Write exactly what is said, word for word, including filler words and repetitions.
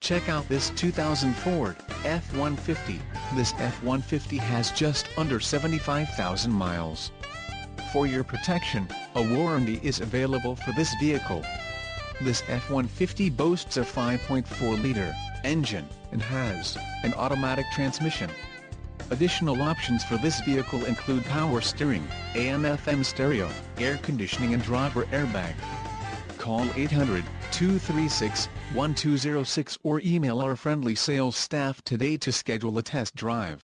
Check out this two thousand Ford F one fifty. This F one fifty has just under seventy-five thousand miles. For your protection, a warranty is available for this vehicle. This F one fifty boasts a five point four liter engine and has an automatic transmission. Additional options for this vehicle include power steering, A M F M stereo, air conditioning and driver airbag. Call eight hundred, two three six, one two zero six or email our friendly sales staff today to schedule a test drive.